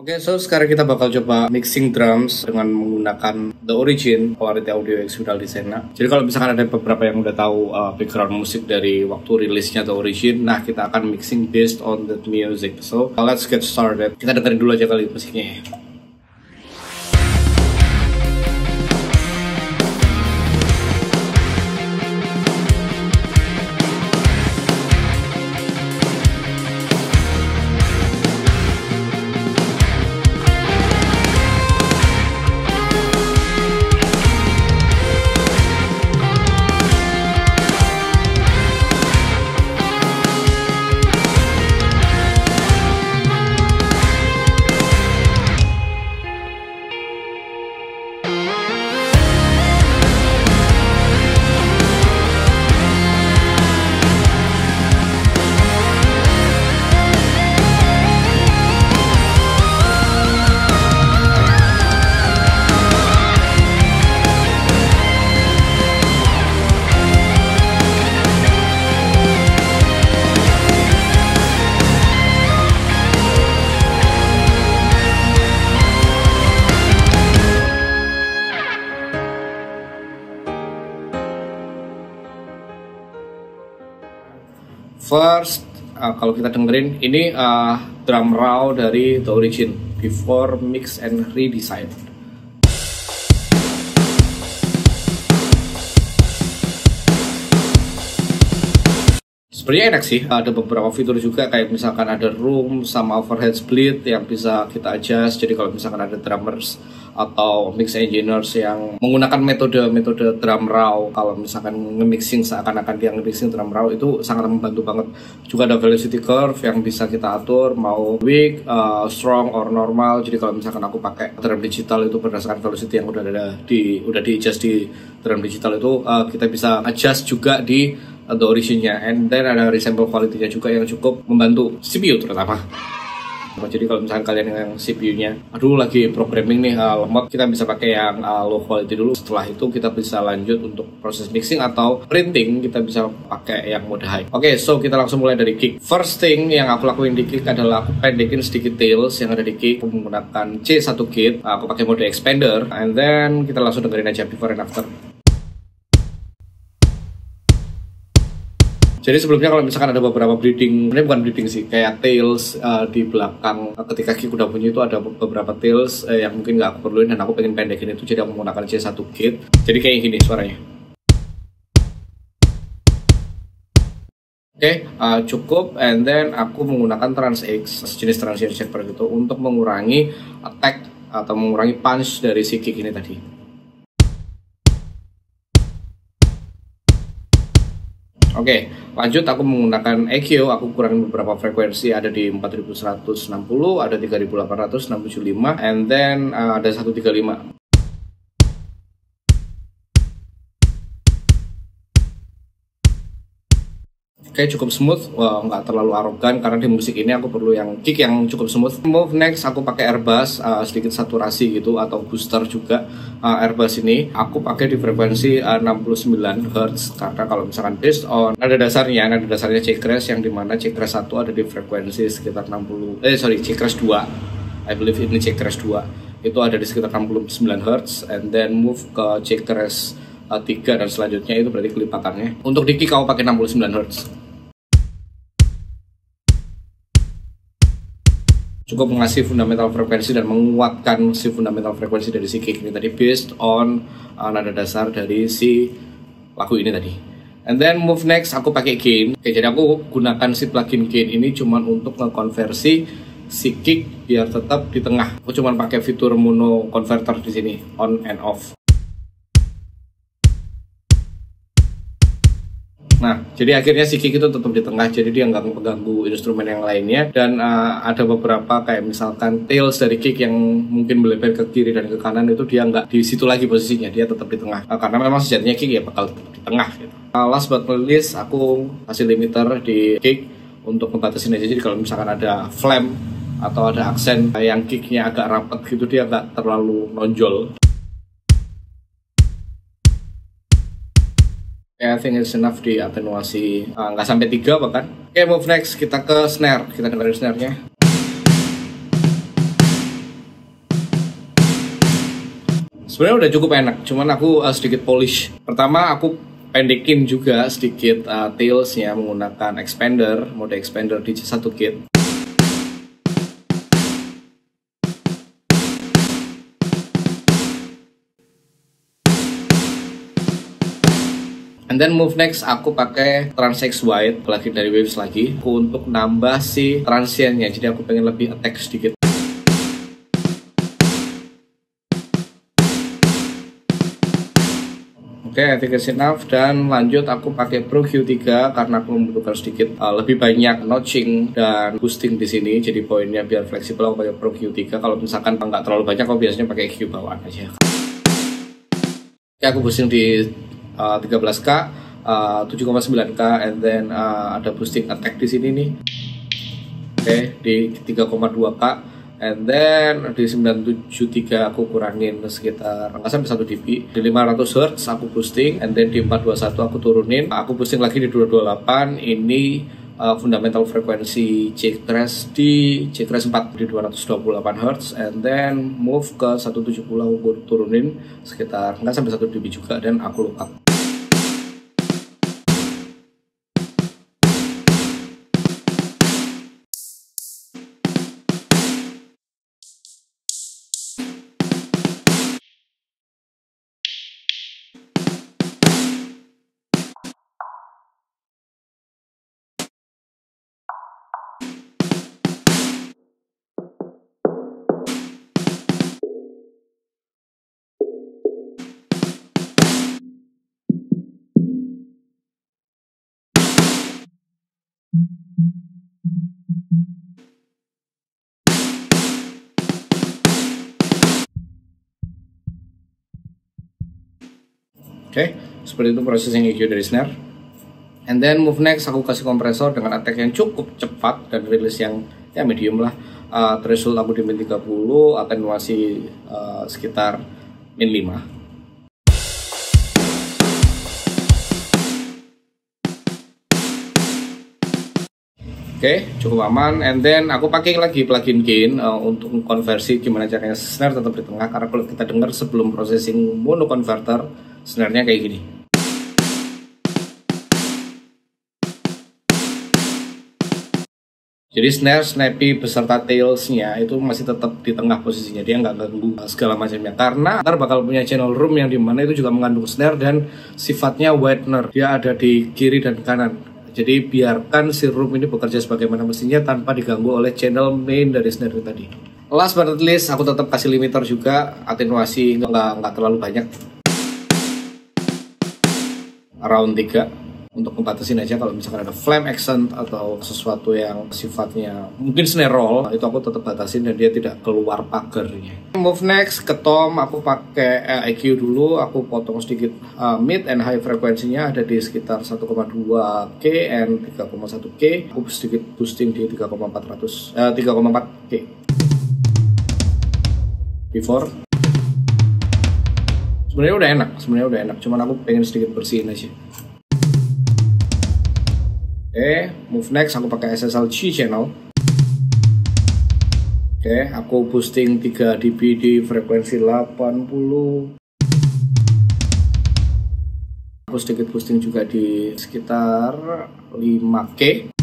Oke, so sekarang kita bakal coba mixing drums dengan menggunakan The Origin Quality Audio External Designer. Jadi kalau misalkan ada beberapa yang udah tahu background musik dari waktu rilisnya The Origin, nah kita akan mixing based on that music. So let's get started. Kita dengerin dulu aja kali musiknya ya. First, kalau kita dengerin ini drum raw dari The Origin before mix and redesign. Sebenarnya enak sih, ada beberapa fitur juga kayak misalkan ada room sama overhead split yang bisa kita adjust. Jadi kalau misalkan ada drummers atau mix engineers yang menggunakan metode drum raw, kalau misalkan nge-mixing seakan-akan dia nge-mixing drum raw, itu sangat membantu banget. Juga ada velocity curve yang bisa kita atur mau weak, strong, or normal. Jadi kalau misalkan aku pakai drum digital itu berdasarkan velocity yang udah di adjust di drum digital itu, kita bisa adjust juga di The Origin-nya, and then ada resemble quality-nya juga yang cukup membantu CPU terutama. Jadi kalau misalkan kalian yang CPU-nya aduh lagi programming nih lemot, kita bisa pakai yang low quality dulu. Setelah itu kita bisa lanjut untuk proses mixing atau printing, kita bisa pakai yang mode high. Oke, so kita langsung mulai dari kick. First thing yang aku lakuin di kick adalah aku pendekin sedikit tails yang ada di kick. Aku menggunakan C1 kit, aku pakai mode expander, and then kita langsung dengerin aja before and after. Jadi sebelumnya kalau misalkan ada beberapa bleeding, ini bukan bleeding sih, kayak tails di belakang ketika kick udah bunyi itu ada beberapa tails yang mungkin nggak aku perluin dan aku pengen pendekin itu, jadi aku menggunakan C1 kit. Jadi kayak gini suaranya. Oke, cukup, and then aku menggunakan Trans X, jenis transient shaper gitu, untuk mengurangi attack atau mengurangi punch dari si kick ini tadi. Oke, lanjut aku menggunakan EQ, aku kurangin beberapa frekuensi, ada di 4160, ada 3875, and then ada 135. Oke, cukup smooth, nggak terlalu arogan karena di musik ini aku perlu yang kick yang cukup smooth. Move next, aku pakai airbus, sedikit saturasi gitu atau booster juga. Airbus ini aku pakai di frekuensi 69 Hz karena kalau misalkan based on nada dasarnya C crash yang dimana C crash 1 ada di frekuensi sekitar C crash 2, I believe ini C crash 2 itu ada di sekitar 69 Hz, and then move ke C crash 3 dan selanjutnya itu berarti kelipatannya. Untuk di kick aku pakai 69 Hz. Cukup mengasih fundamental frekuensi dan menguatkan si fundamental frekuensi dari si kick ini tadi based on nada dasar dari si lagu ini tadi. And then move next, aku pakai gain. Oke, jadi aku gunakan si plugin gain ini cuman untuk ngekonversi si kick biar tetap di tengah. Aku cuman pakai fitur mono converter di sini, on and off. Nah, jadi akhirnya si kick itu tetap di tengah, jadi dia nggak mengganggu instrumen yang lainnya. Dan ada beberapa kayak misalkan tails dari kick yang mungkin melebar ke kiri dan ke kanan, itu dia nggak di situ lagi posisinya, dia tetap di tengah. Karena memang sejatinya kick ya bakal tetap di tengah gitu. Last but not least, aku kasih limiter di kick untuk ngebatasin aja. Jadi kalau misalkan ada flam atau ada aksen yang kicknya agak rapat gitu, dia nggak terlalu nonjol. I think it's enough di atenuasi, nggak sampai 3 bahkan. Oke, move next, kita ke snare, kita dengerin snare-nya. Sebenarnya udah cukup enak, cuman aku sedikit polish. Pertama aku pendekin juga sedikit tailsnya menggunakan expander, mode expander di C1 kit. And then move next, aku pakai Trans-X White lagi dari Waves lagi untuk nambah si transientnya. Jadi aku pengen lebih attack sedikit. Oke, I think it's enough. Dan lanjut aku pakai Pro Q3 karena aku membutuhkan sedikit lebih banyak notching dan boosting di sini. Jadi poinnya biar fleksibel aku pakai Pro Q3. Kalau misalkan nggak terlalu banyak, aku biasanya pakai Q bawaan aja. Oke, aku boosting di 13k, 7,9k, and then ada boosting attack di sini nih. Oke, di 3,2k. And then di 973 aku kurangin sekitar nggak sampai 1 dB. Di 500 Hz aku boosting, and then di 421 aku turunin. Aku boosting lagi di 228. Ini fundamental frekuensi C-Crash di C-Crash 4 di 228 Hz, and then move ke 170 aku turunin sekitar nggak sampai 1 dB juga, dan aku look up. Oke, seperti itu prosesing EQ dari snare. And then move next, aku kasih kompresor dengan attack yang cukup cepat dan release yang ya medium lah. Threshold aku di min 30, atenuasi sekitar min 5. Oke, cukup aman. And then aku pakai lagi plugin gain untuk konversi gimana caranya snare tetap di tengah, karena kalau kita dengar sebelum processing mono converter, snare-nya kayak gini. Jadi snare, snappy beserta tails-nya itu masih tetap di tengah posisinya, dia nggak ganggu segala macamnya. Karena ntar bakal punya channel room yang dimana itu juga mengandung snare dan sifatnya whitener, dia ada di kiri dan kanan. Jadi biarkan si room ini bekerja sebagaimana mestinya tanpa diganggu oleh channel main dari snare tadi. Last but not least, aku tetap kasih limiter juga, atenuasi nggak terlalu banyak, around 3, untuk ngebatasin aja kalau misalkan ada flame accent atau sesuatu yang sifatnya mungkin snare roll, itu aku tetap batasin dan dia tidak keluar pagernya. Move next ke tom, aku pakai EQ dulu, aku potong sedikit mid and high frekuensinya ada di sekitar 1,2k and 3,1k. Aku sedikit boosting di 3,4k. Before sebenarnya udah enak, cuman aku pengen sedikit bersihin aja. Oke, move next, aku pakai SSL G channel. Oke, aku boosting 3 dB di frekuensi 80. Aku sedikit boosting juga di sekitar 5k.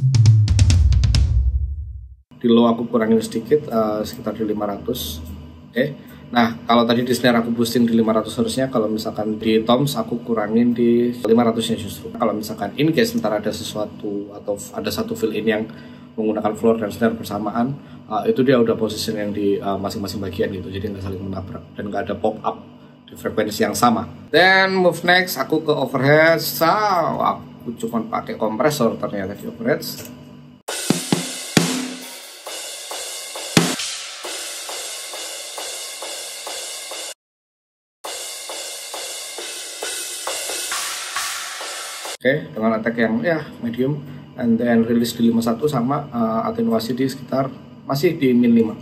Di low aku kurangin sedikit, sekitar di 500. Oke. Nah, kalau tadi di snare aku boosting di 500 Hz-nya, kalau misalkan di toms aku kurangin di 500-nya justru. Kalau misalkan in case ntar ada sesuatu atau ada satu fill-in yang menggunakan floor dan snare bersamaan, itu dia udah position yang di masing-masing bagian gitu, jadi nggak saling menabrak dan nggak ada pop-up di frekuensi yang sama. Then move next, aku ke overheads. Aku cuma pakai kompresor ternyata di overheads. Oke, dengan attack yang ya medium, and then release di 51 sama atenuasi di sekitar masih di min 5.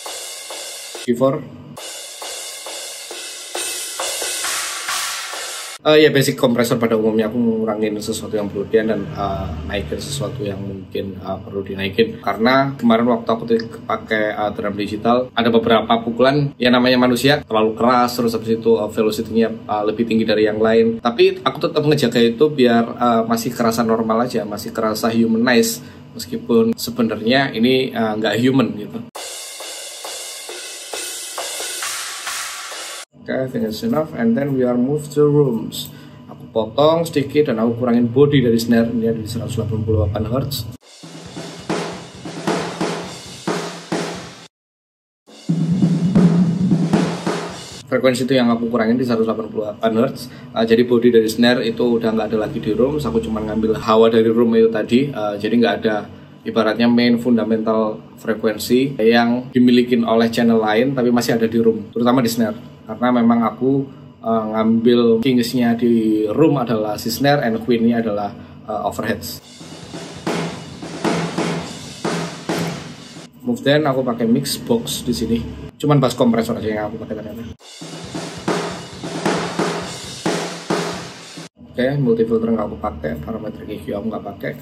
Before Ya basic kompresor pada umumnya aku ngurangin sesuatu yang berlebihan dan naikin sesuatu yang mungkin perlu dinaikin. Karena kemarin waktu aku pakai drum digital, ada beberapa pukulan yang namanya manusia terlalu keras, terus habis itu velocity-nya lebih tinggi dari yang lain. Tapi aku tetap ngejaga itu biar masih kerasa normal aja, masih kerasa humanize, meskipun sebenarnya ini nggak human gitu. Okay, I think it's enough, and then we are move to rooms. Aku potong sedikit dan aku kurangin body dari snare, ini ada di 188 Hz. Frekuensi itu yang aku kurangin di 188 Hz. Jadi body dari snare itu udah nggak ada lagi di rooms. Aku cuma ngambil hawa dari room itu tadi. Jadi nggak ada ibaratnya main fundamental frekuensi yang dimiliki oleh channel lain, tapi masih ada di room, terutama di snare. Karena memang aku ngambil kingsnya di room adalah si snare, and queennya adalah overheads. Move then aku pakai mix box di sini. Cuman bass kompresor aja yang aku pakai ternyata. Oke, multifilter nggak aku pakai, parametric EQ aku nggak pakai.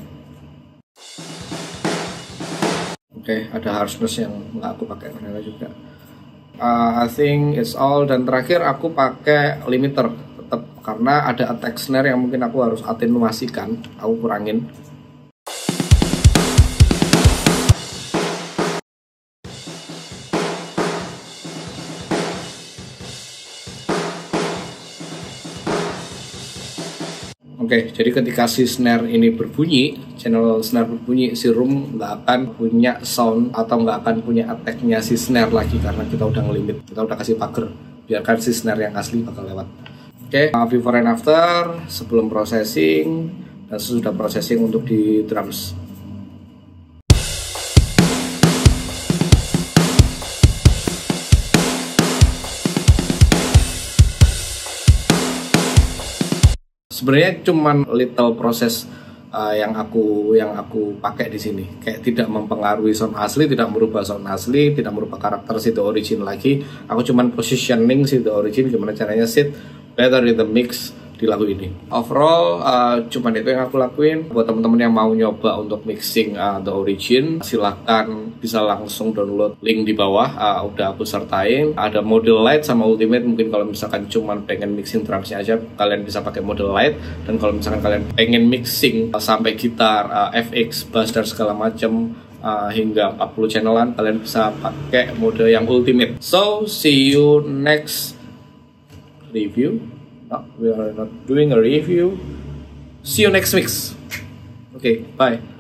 Oke, ada harshness yang nggak aku pakai ternyata juga. I think it's all, dan terakhir aku pakai limiter tetap karena ada attack snare yang mungkin aku harus atenuasikan, aku kurangin. Oke, jadi ketika si snare ini berbunyi, channel snare berbunyi, si room nggak akan punya sound atau nggak akan punya attack-nya si snare lagi karena kita udah ngelimit, kita udah kasih pagar, biarkan si snare yang asli bakal lewat. Oke, before and after, sebelum processing dan sesudah processing untuk di drums. Sebenarnya cuman little proses yang aku pakai di sini, kayak tidak mempengaruhi sound asli, tidak merubah sound asli, tidak merubah karakter si The Origin lagi. Aku cuman positioning si The Origin gimana caranya sit better in the mix di lagu ini. Overall cuman itu yang aku lakuin. Buat teman-teman yang mau nyoba untuk mixing The Origin, silahkan bisa langsung download link di bawah, udah aku sertain. Ada model light sama ultimate, mungkin kalau misalkan cuman pengen mixing drumsnya aja kalian bisa pakai model light, dan kalau misalkan kalian pengen mixing sampai gitar, FX, bass dan segala macam hingga 40 channelan, kalian bisa pakai mode yang ultimate. So see you next review. No, we are not doing a review. See you next mix. Okay, bye.